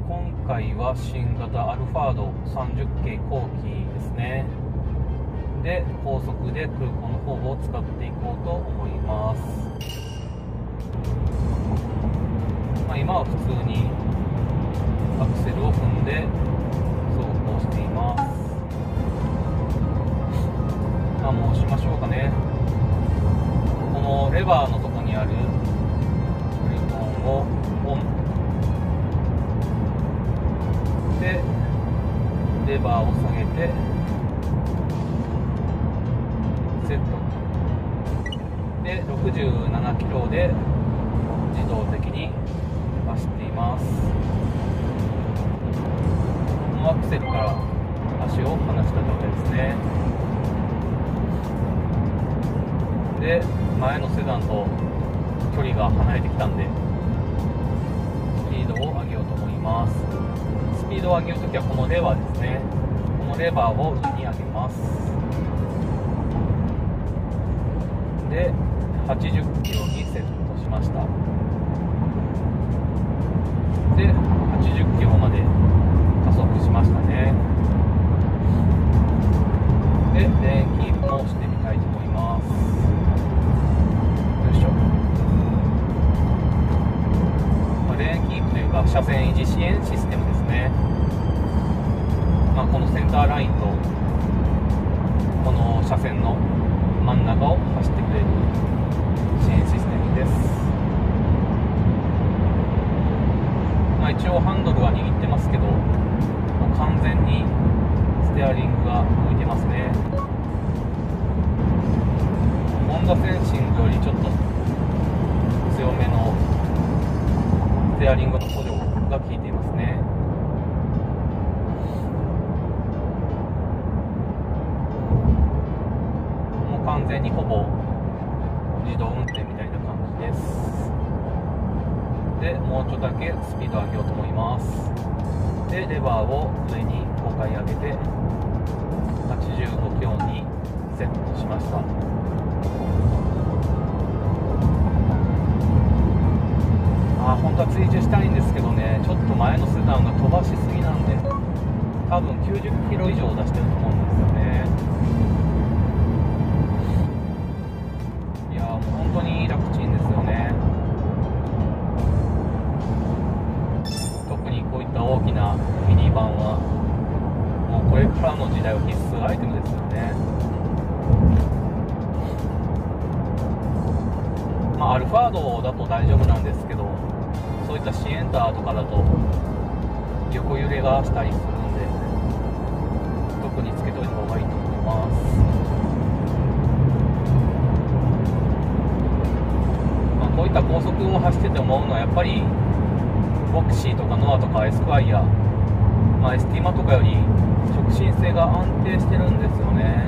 今回は新型アルファード30系後期ですね。で、高速で空港の方を使っていこうと思います。今は普通にアクセルを踏んで走行しています。もう押しましょうかね。このレバーのとこにあるクルトンをオンで、レバーを下げてセットで、67キロで自動的に走っています。このアクセルから足を離した状態ですね。で、前のセダンと距離が離れてきたんでスピードを上げようと思います。スピードを上げるときはこのレバーですね。このレバーを上に上げます。で、80キロにセットしました。で、80キロまで加速しましたね。で、レーンキープもしてみたいと思います。よいしょ。レーンキープというか車線維持支援システムですね。このセンターラインとこの車線の真ん中を走ってくれる支援システムです。一応ハンドルは握ってますけど、もう完全にステアリングが動いてますね。ホンダセンシングよりちょっと強めのステアリングの補助が効いていますね。もう完全にほぼ自動運転みたいな感じです。で、もうちょっとだけスピードを上げようと思います。で、レバーを上に5回上げて85キロにセットしました。本当は追従したいんですけどね、ちょっと前のセダンが飛ばしすぎなんで、多分90キロ以上出してると思うんですよね。いやもう本当に楽ちんですよね。特にこういった大きなミニバンはもうこれからの時代は必須アイテムですよね。アルファードだと大丈夫なんですけど、そういったシエンタとかだと横揺れがしたりするんで、特につけておいた方がいいと思います。こういった高速を走ってて思うのはやっぱりボクシーとかノアとかエスクワイア、エスティマとかより直進性が安定してるんですよね。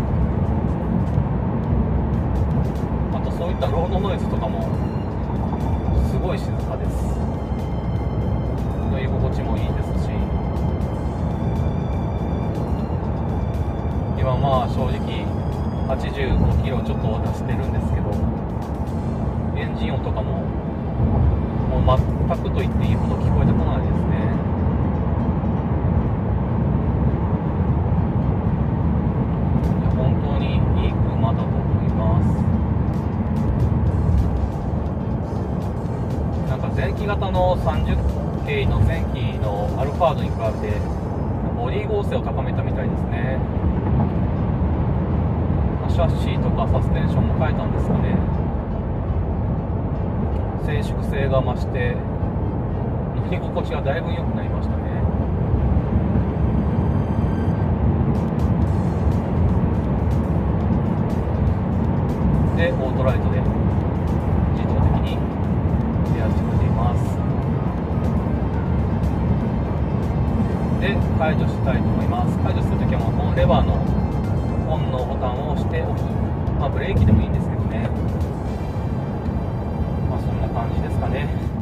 あとそういったロードノイズとかもすごい静かです。乗り心地もいいですし、今正直85キロちょっと出してるんですけど、エンジン音とかももう全くと言っていいほど聞こえてこないですね。本当にいい車だと思います。前期型の30系の前期のアルファードに比べてボディ剛性を高めたみたいですね。シャッシーとかサスペンションも変えたんですかね。静粛性が増して乗り心地がだいぶ良くなりましたね。で、オートライトで自動的にやってくれています。で、解除したいと思います。解除するときはこのレバーのオンのボタンを押してオフ、ブレーキでもいいんですけどね。そんな感じですかね。